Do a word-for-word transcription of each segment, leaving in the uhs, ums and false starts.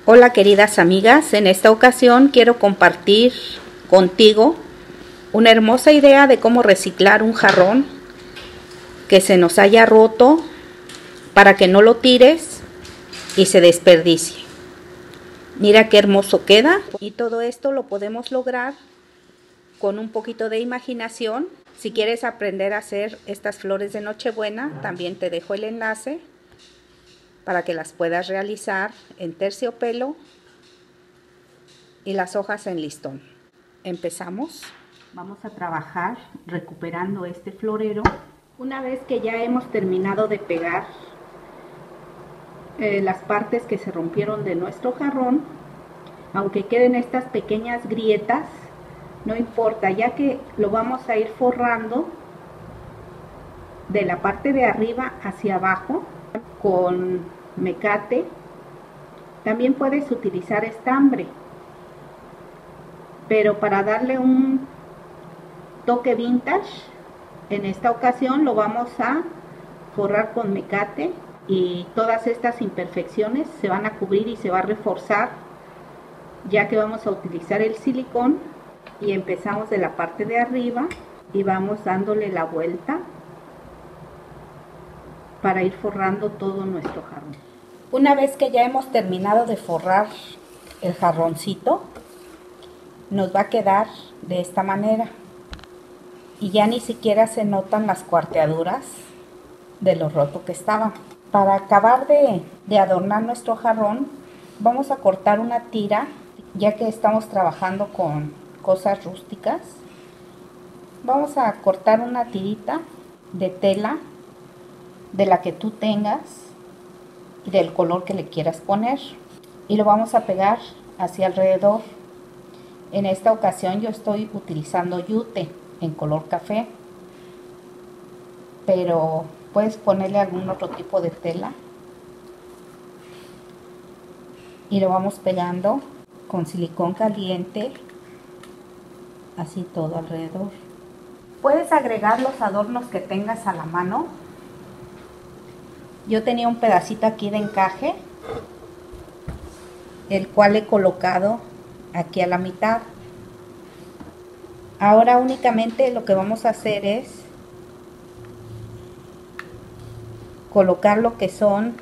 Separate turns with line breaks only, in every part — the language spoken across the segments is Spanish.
Hola queridas amigas, en esta ocasión quiero compartir contigo una hermosa idea de cómo reciclar un jarrón que se nos haya roto para que no lo tires y se desperdicie. Mira qué hermoso queda, y todo esto lo podemos lograr con un poquito de imaginación. Si quieres aprender a hacer estas flores de Nochebuena, también te dejo el enlace para que las puedas realizar en terciopelo y las hojas en listón. Empezamos. Vamos a trabajar recuperando este florero. Una vez que ya hemos terminado de pegar eh, las partes que se rompieron de nuestro jarrón, aunque queden estas pequeñas grietas, no importa, ya que lo vamos a ir forrando de la parte de arriba hacia abajo con mecate. También puedes utilizar estambre, pero para darle un toque vintage, en esta ocasión lo vamos a forrar con mecate, y todas estas imperfecciones se van a cubrir y se va a reforzar, ya que vamos a utilizar el silicón. Y empezamos de la parte de arriba y vamos dándole la vuelta para ir forrando todo nuestro jarrón. Una vez que ya hemos terminado de forrar el jarroncito, nos va a quedar de esta manera, y ya ni siquiera se notan las cuarteaduras de lo roto que estaban. Para acabar de, de adornar nuestro jarrón, vamos a cortar una tira, ya que estamos trabajando con cosas rústicas. Vamos a cortar una tirita de tela, de la que tú tengas y del color que le quieras poner, y lo vamos a pegar hacia alrededor. En esta ocasión yo estoy utilizando yute en color café, pero puedes ponerle algún otro tipo de tela, y lo vamos pegando con silicón caliente, así todo alrededor. Puedes agregar los adornos que tengas a la mano. Yo tenía un pedacito aquí de encaje, el cual he colocado aquí a la mitad. Ahora únicamente lo que vamos a hacer es colocar lo que son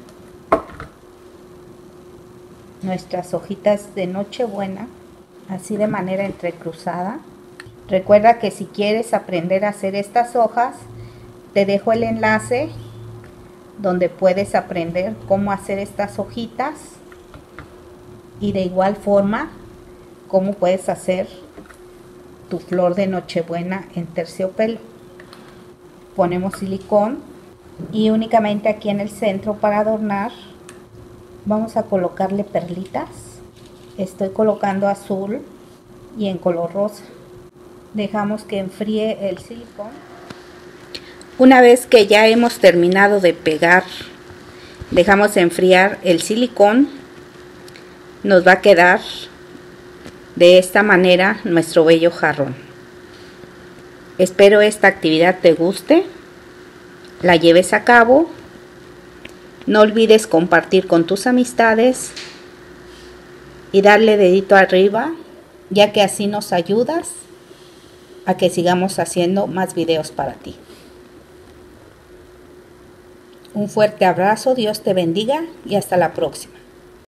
nuestras hojitas de Nochebuena, así de manera entrecruzada. Recuerda que si quieres aprender a hacer estas hojas, te dejo el enlace donde puedes aprender cómo hacer estas hojitas, y de igual forma cómo puedes hacer tu flor de Nochebuena en terciopelo. Ponemos silicón, y únicamente aquí en el centro, para adornar, vamos a colocarle perlitas. Estoy colocando azul y en color rosa. Dejamos que enfríe el silicón. Una vez que ya hemos terminado de pegar, dejamos enfriar el silicón. Nos va a quedar de esta manera nuestro bello jarrón. Espero esta actividad te guste, la lleves a cabo. No olvides compartir con tus amistades y darle dedito arriba, ya que así nos ayudas a que sigamos haciendo más videos para ti. Un fuerte abrazo, Dios te bendiga y hasta la próxima.